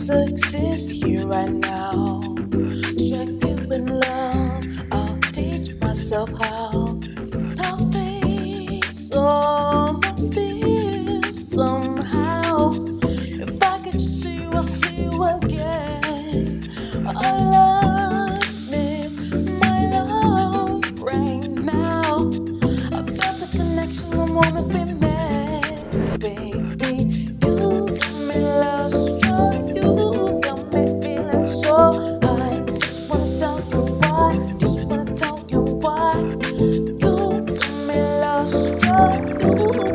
exist here right now. Attractive in love, I'll teach myself how. I'll face all my fears somehow. If I could just see you, I'll see you again. I love me, my love right now. I felt a connection the moment we met, baby. You got me lost, you got me feeling so high. Just wanna tell you why, just wanna tell you why. You got me lost, you